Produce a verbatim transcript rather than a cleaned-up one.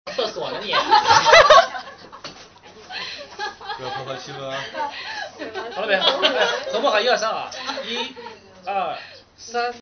厕所呢你。 不要破坏气氛啊！ 好了没？哎，和睦好，一二三啊，一、二、三。